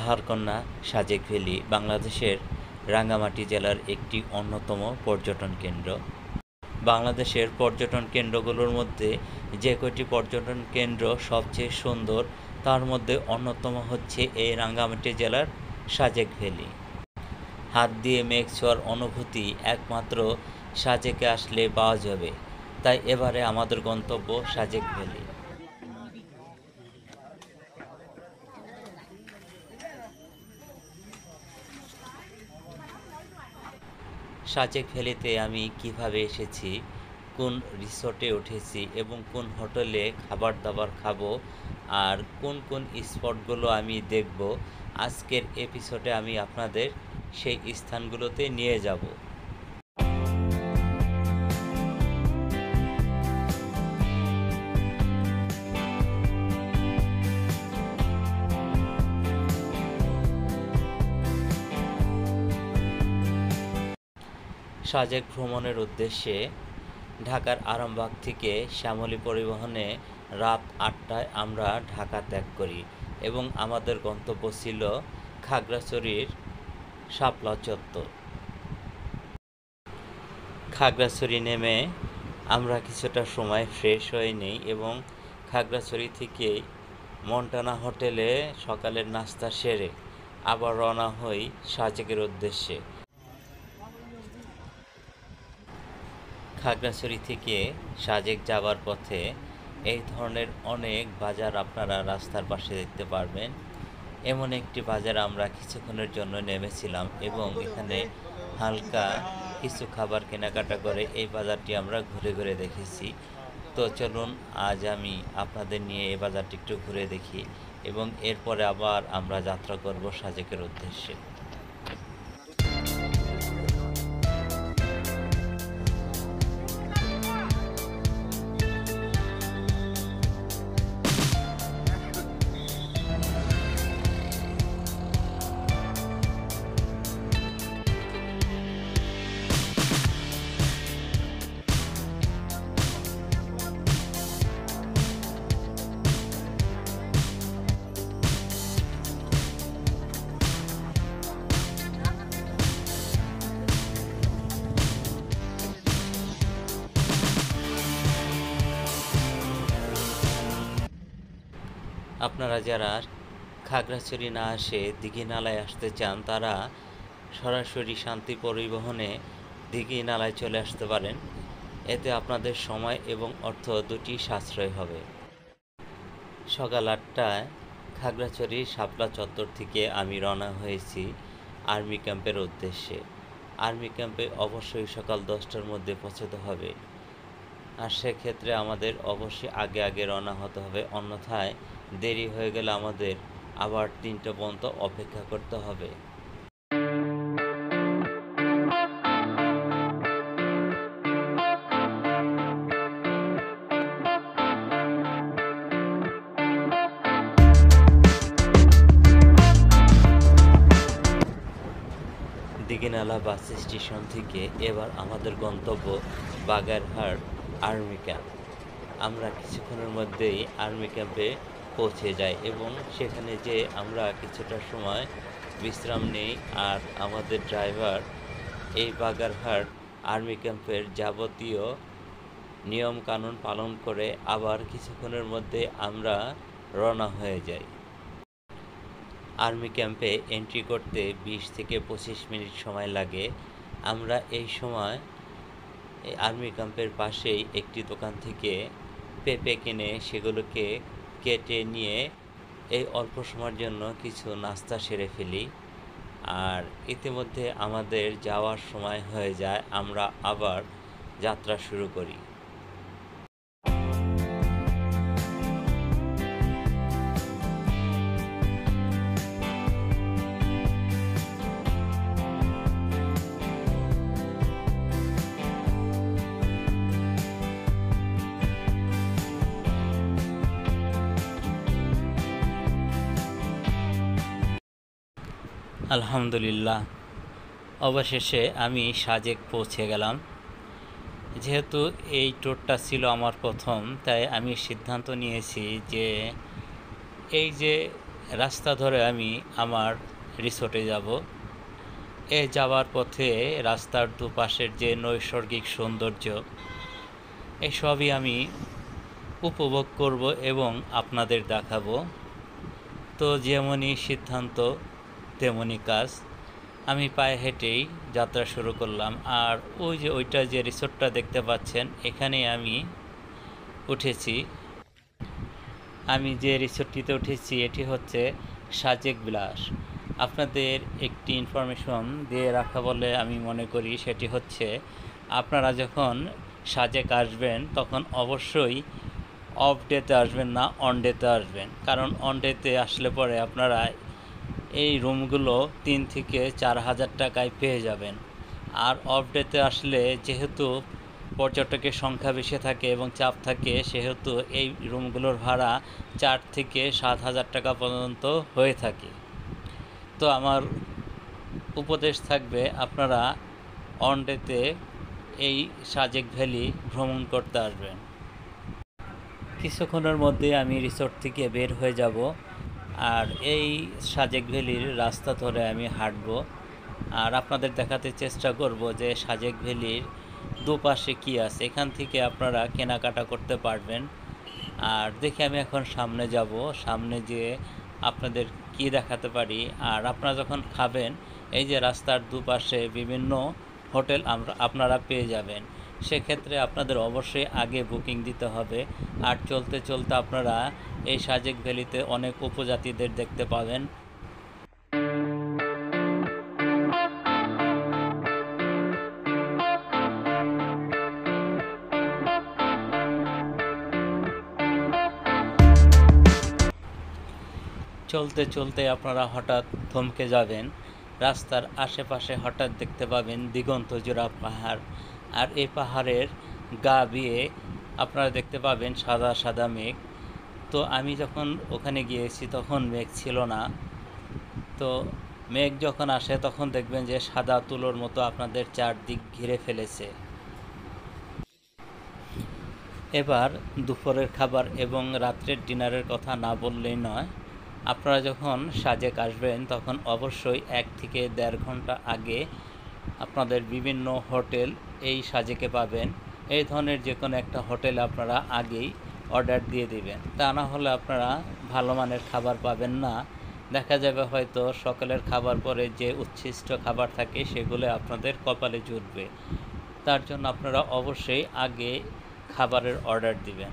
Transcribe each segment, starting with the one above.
পাহাড়কন্যা Sajek valley বাংলাদেশের রাঙ্গামাটি জেলার একটি অন্যতম পর্যটন কেন্দ্র। বাংলাদেশের পর্যটন কেন্দ্রগুলোর মধ্যে যে কয়টি পর্যটন কেন্দ্র সবচেয়ে সুন্দর তার মধ্যে অন্যতম হচ্ছে এই রাঙ্গামাটি জেলার সাজেক ভ্যালি। হাত দিয়ে মেঘ ছোঁয়ার অনুভূতি একমাত্র সাজেকে আসলে পাওয়া যাবে। তাই এবারে আমাদের গন্তব্য সাজেক ভ্যালি। সাজেক ভ্যালিতে আমি কিভাবে এসেছি, কোন রিসোর্টে উঠেছি এবং কোন হোটেলে খাবার দাবার খাবো আর কোন কোন স্পটগুলো আমি দেখব, আজকের এপিসোডে আমি আপনাদের সেই স্থানগুলোতে নিয়ে যাব। সাজেক ভ্রমণের উদ্দেশ্যে ঢাকার আরামবাগ থেকে শ্যামলী পরিবহনে রাত ৮টায় আমরা ঢাকা ত্যাগ করি এবং আমাদের গন্তব্য ছিল খাগড়াছড়ির শাপলা চত্বর। খাগড়াছড়ি নেমে আমরা কিছুটা সময় ফ্রেশ হয়ে নিই এবং খাগড়াছড়ি থেকে মন্টানা হোটেলে সকালের নাস্তা সেরে আবার রওনা হই সাজেকের উদ্দেশ্যে। খাগড়াছড়ি থেকে সাজেক যাবার পথে এই ধরনের অনেক বাজার আপনারা রাস্তার পাশে দেখতে পারবেন। এমন একটি বাজার আমরা কিছুক্ষণের জন্য নেমেছিলাম এবং এখানে হালকা কিছু খাবার কেনাকাটা করে এই বাজারটি আমরা ঘুরে ঘুরে দেখেছি। তো চলুন আজ আমি আপনাদের নিয়ে এই বাজারটি একটু ঘুরে দেখি এবং এরপরে আবার আমরা যাত্রা করব সাজেকের উদ্দেশ্যে। আপনারা যারা খাগড়াছড়ি না আসে দীঘিনালায় আসতে চান তারা সরাসরি শান্তি পরিবহনে দীঘিনালায় চলে আসতে পারেন। এতে আপনাদের সময় এবং অর্থ দুটি সাশ্রয় হবে। সকাল ৮টায় খাগড়াছড়ির শাপলা চত্বর থেকে আমি রওনা হয়েছি আর্মি ক্যাম্পের উদ্দেশ্যে। আর্মি ক্যাম্পে অবশ্যই সকাল 10টার মধ্যে পৌঁছতে হবে, আর সেক্ষেত্রে আমাদের অবশ্যই আগে আগে রওনা হতে হবে, অন্যথায় দেরি হয়ে গেলে আমাদের আবার 3টা পর্যন্ত অপেক্ষা করতে হবে। দীঘিনালা বাস স্টেশন থেকে এবার আমাদের গন্তব্য বাগেরহাট আর্মি ক্যাম্প। আমরা কিছুক্ষণের মধ্যেই আর্মি ক্যাম্পে পৌঁছে যাই এবং সেখানে যে আমরা কিছুটা সময় বিশ্রাম নেই, আর আমাদের ড্রাইভার এই বাগেরহাট আর্মি ক্যাম্পের যাবতীয় নিয়ম কানুন পালন করে আবার কিছুক্ষণের মধ্যে আমরা রওনা হয়ে যাই। আর্মি ক্যাম্পে এন্ট্রি করতে 20 থেকে 25 মিনিট সময় লাগে। আমরা এই সময় এই আর্মি ক্যাম্পের পাশেই একটি দোকান থেকে পেঁপে কিনে সেগুলোকে কেটে নিয়ে এই অল্প সময়ের জন্য কিছু নাস্তা সেরে ফেলি, আর ইতিমধ্যে আমাদের যাওয়ার সময় হয়ে যায়। আমরা আবার যাত্রা শুরু করি। আলহামদুলিল্লাহ, অবশেষে আমি সাজেক পৌঁছে গেলাম। যেহেতু এই ট্যুরটা ছিল আমার প্রথম, তাই আমি সিদ্ধান্ত নিয়েছি যে এই যে রাস্তা ধরে আমি আমার রিসোর্টে যাব। যাওয়ার পথে রাস্তার দুপাশের যে নৈসর্গিক সৌন্দর্য, এসবই আমি উপভোগ করব এবং আপনাদের দেখাবো। তো যেমনই সিদ্ধান্ত তেমনই কাজ। আমি পায়ে হেঁটেই যাত্রা শুরু করলাম। আর ওইটা যে রিসোর্টটা দেখতে পাচ্ছেন, এখানে আমি উঠেছি। আমি যে রিসোর্টটিতে উঠেছি এটি হচ্ছে সাজেক বিলাস। আপনাদের একটি ইনফরমেশন দিয়ে রাখা বলে আমি মনে করি, সেটি হচ্ছে আপনারা যখন সাজেক আসবেন তখন অবশ্যই অফ ডেতে আসবেন না, অন ডেতে আসবেন। কারণ অন ডেতে আসলে পরে আপনারা এই রুমগুলো 3 থেকে 4,000 টাকায় পেয়ে যাবেন। আর অফ ডেতে আসলে যেহেতু পর্যটকের সংখ্যা বেশি থাকে এবং চাপ থাকে, সেহেতু এই রুমগুলোর ভাড়া 4 থেকে 7,000 টাকা পর্যন্ত হয়ে থাকে। তো আমার উপদেশ থাকবে আপনারা অন ডেতে এই সাজেক ভ্যালি ভ্রমণ করতে আসবেন। কিছুক্ষণের মধ্যে আমি রিসোর্ট থেকে বের হয়ে যাব আর এই সাজেক ভ্যালির রাস্তা ধরে আমি হাঁটব। আর আপনাদের দেখাতে চেষ্টা করব যে সাজেক ভ্যালির দুপাশে কি আছে। এখান থেকে আপনারা কেনাকাটা করতে পারবেন। আর দেখি আমি এখন সামনে যাব, সামনে যেয়ে আপনাদের কি দেখাতে পারি। আর আপনারা যখন খাবেন, এই যে রাস্তার দুপাশে বিভিন্ন হোটেল আপনারা পেয়ে যাবেন। সেক্ষেত্রে আপনাদের অবশ্যই আগে বুকিং দিতে হবে। আর চলতে চলতে আপনারা এই সাজেক ভ্যালিতে অনেক উপজাতিদের দেখতে পাবেন। চলতে চলতে আপনারা হঠাৎ থমকে যাবেন। রাস্তার আশেপাশে হঠাৎ দেখতে পাবেন দিগন্ত জোড়া পাহাড়। আর এই পাহাড়ের গা বেয়ে আপনারা দেখতে পাবেন সাদা সাদা মেঘ। তো আমি যখন ওখানে গিয়েছি তখন মেঘ ছিল না। তো মেঘ যখন আসে তখন দেখবেন যে সাদা তুলোর মতো আপনাদের চারদিক ঘিরে ফেলেছে। এবার দুপুরের খাবার এবং রাত্রের ডিনারের কথা না বললেই নয়। আপনারা যখন সাজেক আসবেন তখন অবশ্যই 1 থেকে 1.5 ঘন্টা আগে আপনাদের বিভিন্ন হোটেল এই সাজেকে পাবেন। এই ধরনের যে কোনো একটা হোটেলে আপনারা আগেই অর্ডার দিয়ে দিবেন। তা না হলে আপনারা ভালো মানের খাবার পাবেন না। দেখা যাবে হয়তো সকালের খাবার পরে যে উচ্ছিষ্ট খাবার থাকে সেগুলো আপনাদের কপালে জুটবে। তার জন্য আপনারা অবশ্যই আগে খাবারের অর্ডার দিবেন।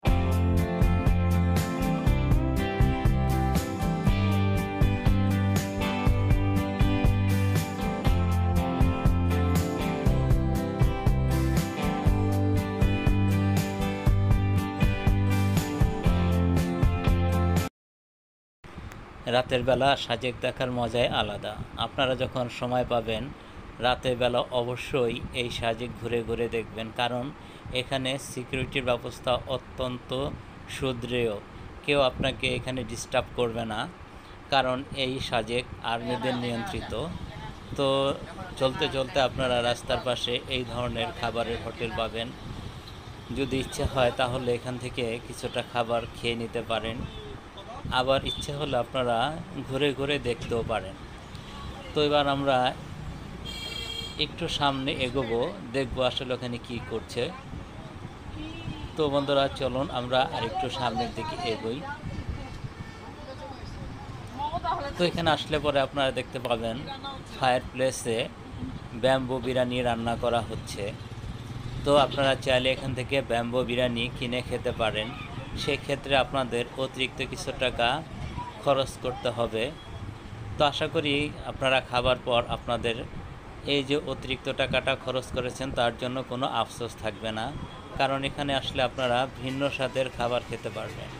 রাতের বেলা সাজেক দেখার মজাই আলাদা। আপনারা যখন সময় পাবেন রাতের বেলা অবশ্যই এই সাজেক ঘুরে ঘুরে দেখবেন। কারণ এখানে সিকিউরিটির ব্যবস্থা অত্যন্ত সুদৃঢ়। কেউ আপনাকে এখানে ডিস্টার্ব করবে না, কারণ এই সাজেক আর্মিদের নিয়ন্ত্রিত। তো চলতে চলতে আপনারা রাস্তার পাশে এই ধরনের খাবারের হোটেল পাবেন। যদি ইচ্ছে হয় তাহলে এখান থেকে কিছুটা খাবার খেয়ে নিতে পারেন। আবার ইচ্ছে হলে আপনারা ঘুরে ঘুরে দেখতেও পারেন। তো এবার আমরা একটু সামনে এগোবো, দেখবো আসলে ওখানে কি করছে। তো বন্ধুরা চলুন আমরা আরেকটু সামনের দিকে এগোই। তো এখানে আসলে পরে আপনারা দেখতে পাবেন ফায়ার প্লেসে ব্যাম্বো বিরিয়ানি রান্না করা হচ্ছে। তো আপনারা চাইলে এখান থেকে ব্যাম্বো বিরিয়ানি কিনে খেতে পারেন। সেক্ষেত্রে আপনাদের অতিরিক্ত কিছু টাকা খরচ করতে হবে। তো আশা করি আপনারা খাবার পর আপনাদের এই যে অতিরিক্ত টাকাটা খরচ করেছেন তার জন্য কোনো আফসোস থাকবে না, কারণ এখানে আসলে আপনারা ভিন্ন স্বাদের খাবার খেতে পারবেন।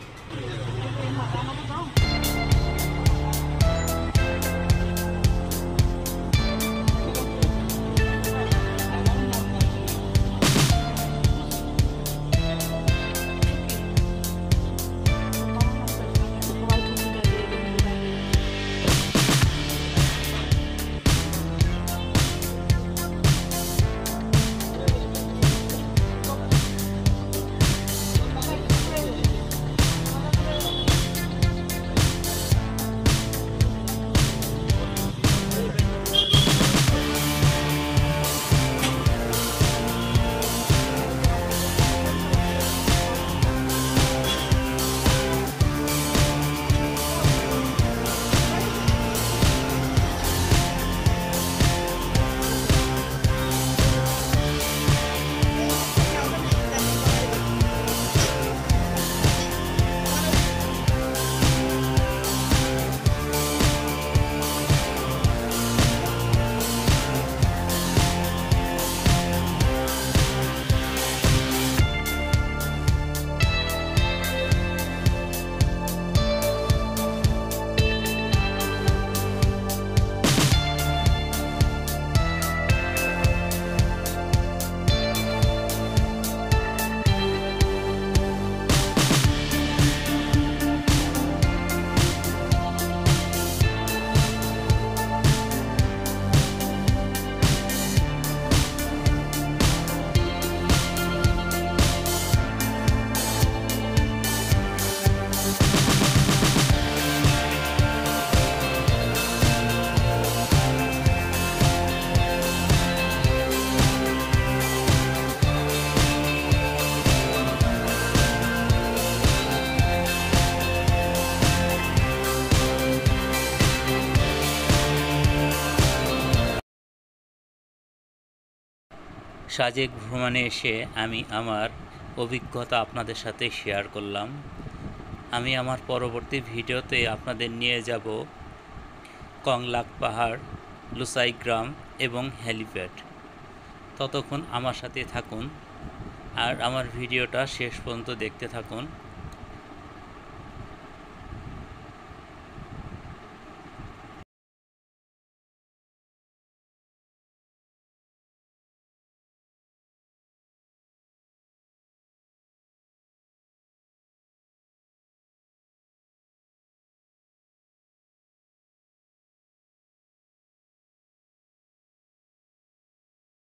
সাজেক ভ্রমণে এসে আমি আমার অভিজ্ঞতা আপনাদের সাথে শেয়ার করলাম। আমি আমার পরবর্তী ভিডিওতে আপনাদের নিয়ে যাব কংলাক পাহাড়, লুসাই গ্রাম এবং হেলিপ্যাড। ততক্ষণ আমার সাথে থাকুন আর আমার ভিডিওটা শেষ পর্যন্ত দেখতে থাকুন।